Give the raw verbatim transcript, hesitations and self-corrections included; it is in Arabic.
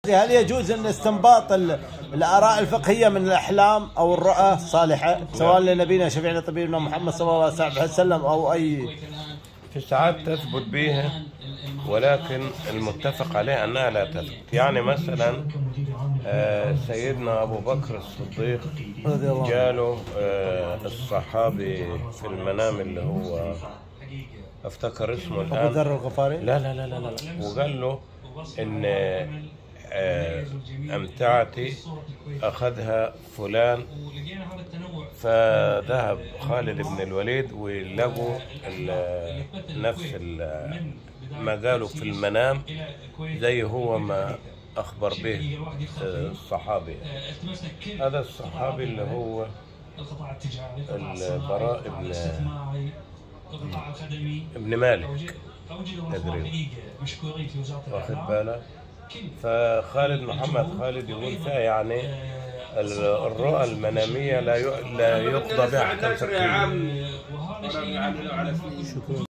هل يجوز أن استنباط الآراء الفقهية من الأحلام أو الرؤى الصالحة سواء لنبينا شفيعنا طبيبنا محمد صلى الله عليه وسلم أو أي؟ في ساعات تثبت بها، ولكن المتفق عليه أنها لا تثبت. يعني مثلا سيدنا أبو بكر الصديق جاله الصحابي في المنام اللي هو افتكر اسمه الآن، أبو ذر الغفاري. لا لا لا لا لا وقال له إن أمتعتي أخذها فلان، فذهب خالد بن الوليد ولقوا نفس ما قالوا في المنام زي هو ما أخبر به الصحابي. هذا الصحابي اللي هو البراء بن ابن مالك تقريبا، واخد بالك؟ فخالد محمد خالد يقول فيها يعني الرؤى المنامية لا لا يقضى بها احكام فقهية.